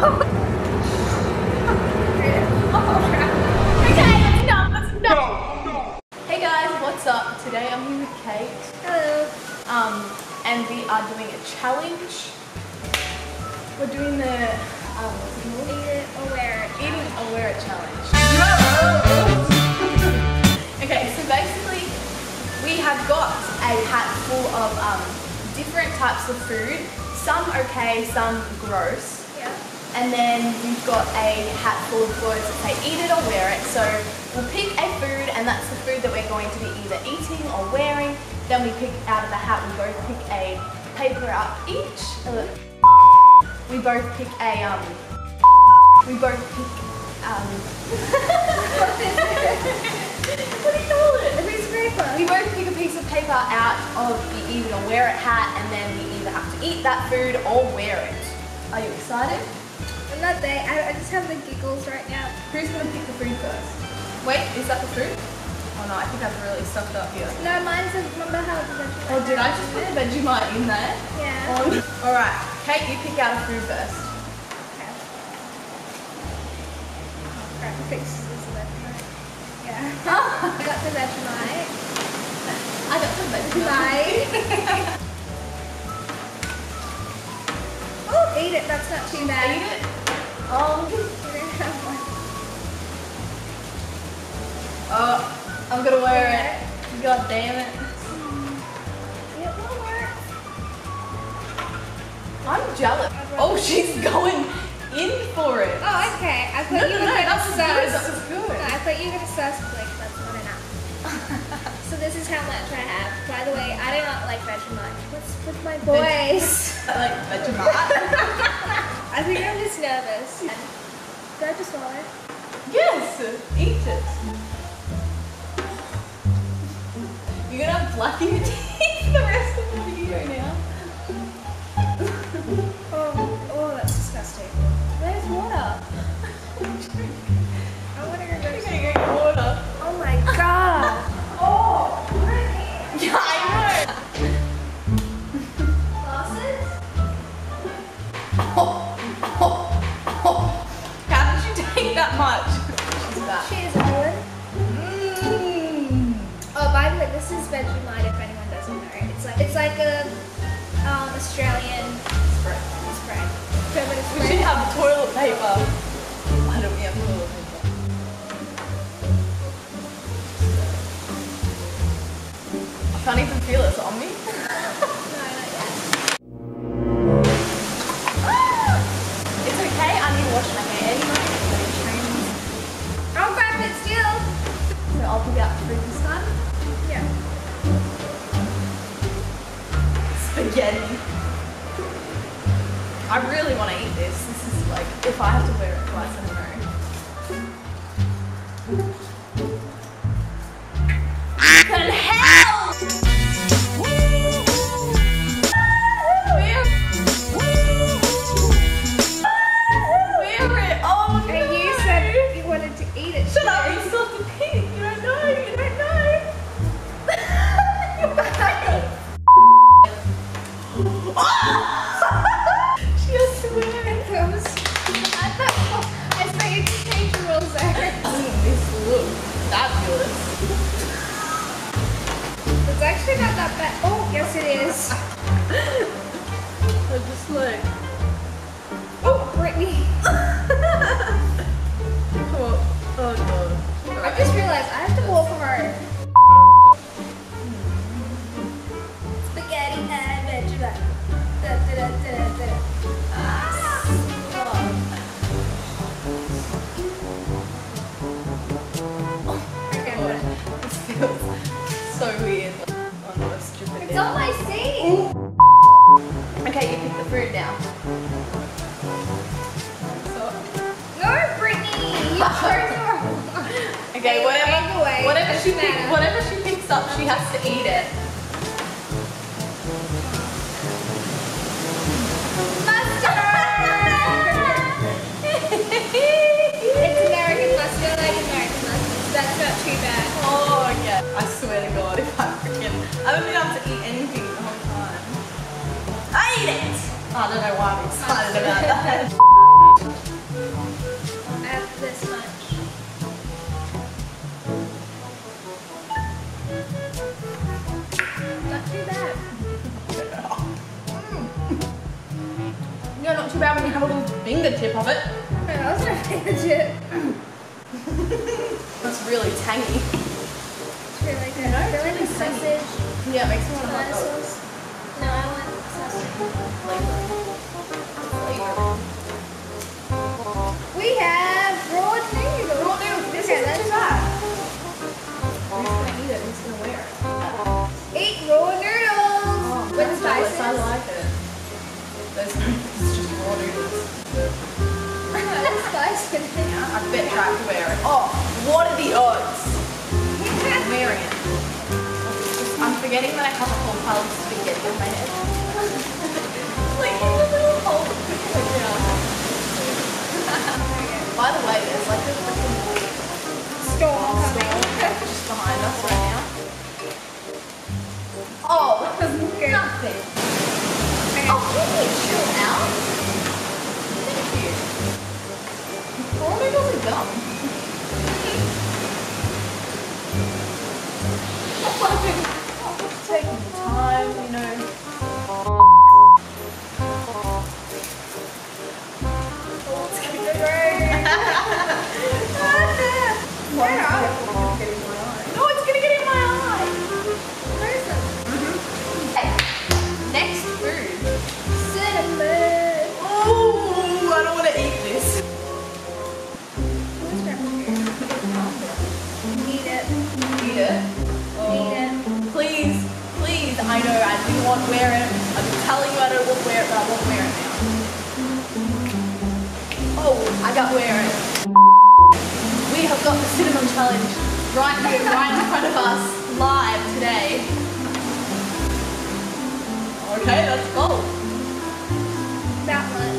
Okay, that's enough. Hey guys, what's up? Today I'm here with Kate. Hello. And we are doing a challenge. We're doing the Eat it or wear it. eating or wear it challenge. Okay, so basically we have got a hat full of different types of food. Some okay, some gross. Yeah. And then we've got a hat full of clothes that say eat it or wear it. So we'll pick a food and that's the food that we're going to be either eating or wearing. Then we pick out of the hat, we both pick a paper out each. We both pick a what do you call it? A piece of paper. We both pick a piece of paper out of the eat it or wear it hat and then we either have to eat that food or wear it. Are you excited? I'm not there. I just have the giggles right now. Who's going to pick the food first? Wait, is that the food? Oh no, I think I've really stuffed up here. No, mine's remember how the Vegemite. Oh, did I just put the Vegemite in there? Yeah. Oh. Alright, Kate, you pick out a food first. Okay. Crap, I think this is the Vegemite. Yeah. I got the Vegemite. I got the Vegemite. Oh, eat it. That's not too bad. Eat it. Oh, I'm gonna wear it. God damn it. Yeah, we'll wear it. I'm jealous. Oh, she's going in for it. Oh, okay. I thought No, you no, were no, going that to was good. That sauce. was No, good. I thought you were going to sauce flick. That's not enough. So this is how much I have. By the way, I do not like Vegemite. What's with my voice? I like Vegemite. I think I'm just nervous. Do I have to swallow? Yes, eat it. You're gonna have black in your teeth the rest of the video now. Oh, that's disgusting. Where's water? I want to go I'm get gonna get water. Oh my god. Oh! Yeah, I know! Glasses? How did you take that much? She's back. Cheers, everyone. Mmm. Oh, by the way, this is Vegemite if anyone doesn't know. It's like a Australian spray. Pepper We spray. should have toilet paper. Why don't we have toilet paper? I can't even feel it's on me. No, not yet. It's okay, I need to wash my hair anyway. I'll grab it still. So I'll pick out the food this time. Yeah. Spaghetti. I really want to eat this. This is like, if I have to wear it twice in a row. Fucking hell! Wear it! Oh no! And you said you wanted to eat it. Shut up! You still have to pick. You don't know. You don't know. She has to wear it. I thought you could change the rules there. This looks fabulous. It's actually not that bad. Oh, yes it is. I just like. Oh, Brittany. Oh god. I just realized I have to walk home. Spaghetti and Vegemite. Da, da, da, da, da. Okay, I'm good. This feels so weird. Oh no, it's dripping It's down. on my seat. Okay, you pick the fruit now. So, No, Brittany. You chose the wrong. okay, Anyway, whatever she picks up, she has to eat it. It's American mustard, like American mustard. That's not too bad. Oh yeah. I swear to God, if I haven't been able to eat anything the whole time. I ate it! I don't know why I'm excited about that. I have this much. Not too bad. Yeah, not too bad when you have a little fingertip of it. That was my favorite. That's really tangy. It's really good. No, I it's feel like really the sausage. Yeah, it makes me want to Tomato hot dog. sauce. No, I want sausage. We have raw noodles. Raw noodles. This Okay, isn't too let's bad. Who's gonna eat it? Who's gonna wear it? eat raw noodles with That's spices. nice. I like it. It's just raw noodles. Spice in it. I bet you have to wear it. Oh, what are the odds? I'm wearing it. I'm forgetting that I have a whole pile of spaghetti on my head. Like in the little hole. By the way, there's like a freaking Storm coming. just behind us right now. Oh, Good. nothing. Okay. Oh, can you chill out? Thank you. Raw noodles are dumb. Taking the time, you know. Oh, it's gonna go great. No, it's gonna get in my eye. Okay, next food. Cinnamon. Oh, I don't want to eat this. Eat it. Eat it. Eat it. Please, please. I know I didn't want to wear it. I've been telling you I don't want to wear it, but I won't wear it now. Oh, I got to wear it. We have got the cinnamon challenge right here, right in front of us, live today. Okay, that's cool. That much.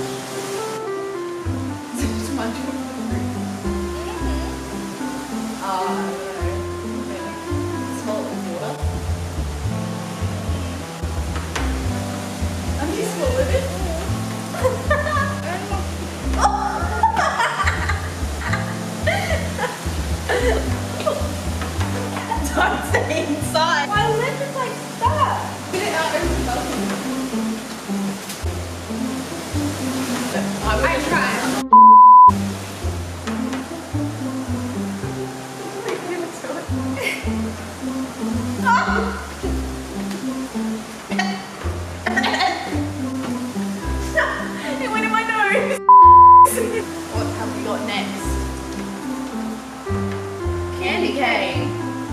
Too much of the fruit. I don't know. Smell it with water. Have you swallowed it? Don't stay inside. Why was it just like that? Get it out over the balcony. I tried. It went in my nose. What have we got next? Candy cane.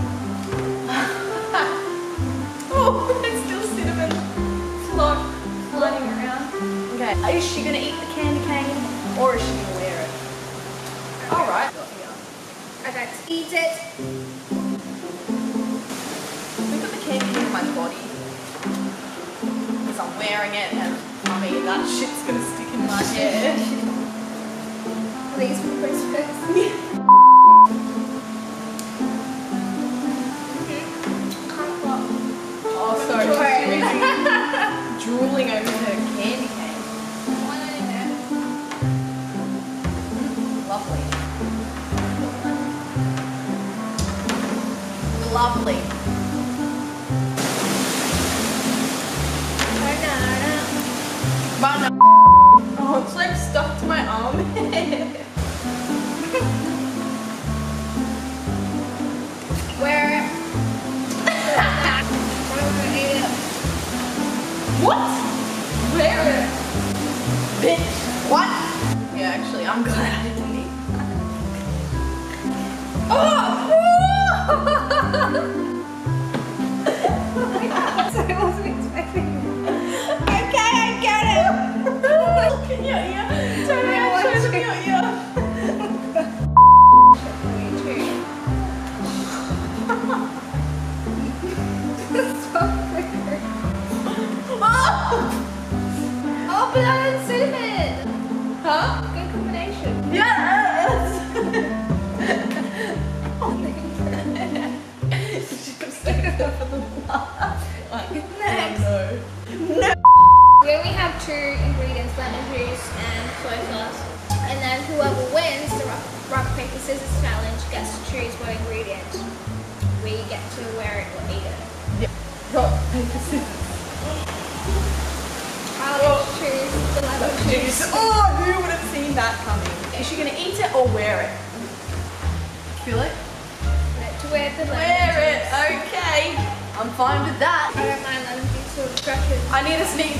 Oh, there's still cinnamon floating around. Okay, is she gonna eat the candy cane or is she gonna wear it? Alright. I got to eat it. Look at the candy cane in my body. Because I'm wearing it and I mean that shit's gonna stick in my hair. Please for Christmas. Oh, sorry. She's drooling over her candy cane. Lovely. Lovely. Banana. Oh, it's like stuck to my arm. Wear it. I'm gonna eat it. What? Where? Bitch. What? Yeah, actually, I'm glad I didn't eat. Oh! So I wasn't expecting it. Okay, I get it. Look at your ear. Turn around, show them your ear. Oh, banana and cinnamon. Huh? Good combination. Yes! Next. No. We only have two ingredients, lemon juice and soy sauce. juice. Oh, who would have seen that coming? Is she gonna eat it or wear it? Feel it? To wear the lemon Wear it. juice. Okay. I'm fine with that. I don't mind lemon juice or crushes. I need a sneeze.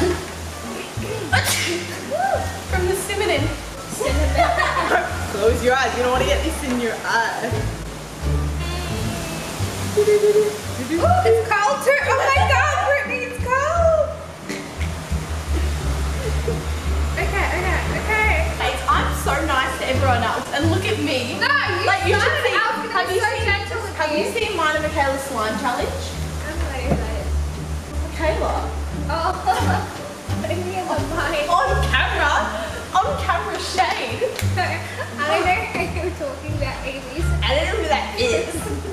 From the cinnamon. Cinnamon. Close your eyes. You don't want to get this in your eye. It's cold too. Oh my god, Brittany, it's cold. Okay. Hey, I'm so nice to everyone else, and look at me. No, you should started see. out with Have so you seen? gentle with Have me. you seen mine and Michaela's slime challenge? I have no idea who that is. Michaela. Oh, putting me in the mind. On camera, shade. I don't know who you're talking about, Amy's. I don't know who that is.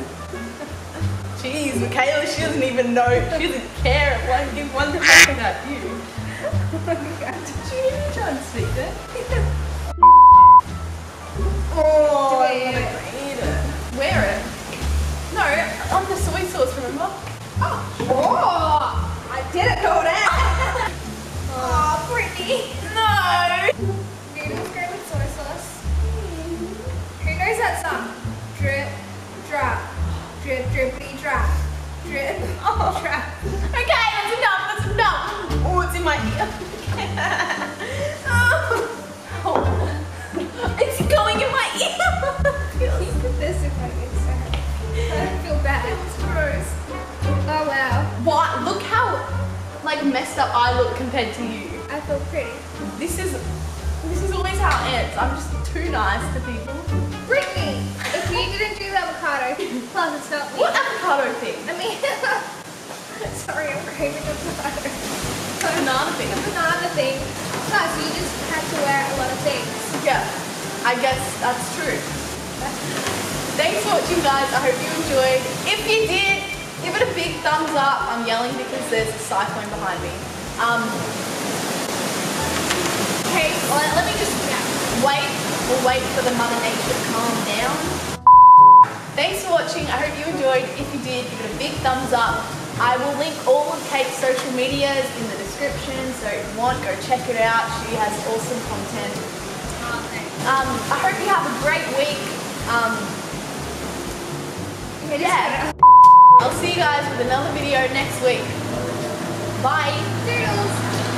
Jeez, Michaela, she doesn't even know. She doesn't care. Give one second at you. Did you hear me trying to speak there? Oh, Do I'm it. gonna eat it. Wear it. No, on the soy sauce, remember? Oh, I didn't know that. Oh, Brittany. No! Noodles go with soy sauce. Who knows that song? Drip, drop, drip, drippity drop, drip, drop. Okay, that's enough. Oh, it's in my ear. Oh. It's going in my ear. Please put this in my ear. I don't feel bad. It's gross. Oh wow. What? Look how messed up I look compared to you. I feel pretty. This is always how it ends. I'm just too nice to people. Brittany, if you didn't do the avocado, plus it's not me. What avocado thing? I mean, sorry, I'm craving avocado. Banana thing. The banana thing. Plus, you just had to wear a lot of things. Yeah, I guess that's true. Thanks for watching, guys. I hope you enjoyed. If you did, give it a big thumbs up. I'm yelling because there's a cyclone behind me. Okay, let me just wait. We'll wait for the Mother Nature to calm down. Thanks for watching. I hope you enjoyed. If you did, give it a big thumbs up. I will link all of Kate's social medias in the description, so if you want, go check it out. She has awesome content. I hope you have a great week. Yeah. I'll see you guys with another video next week. Bye. Doodles.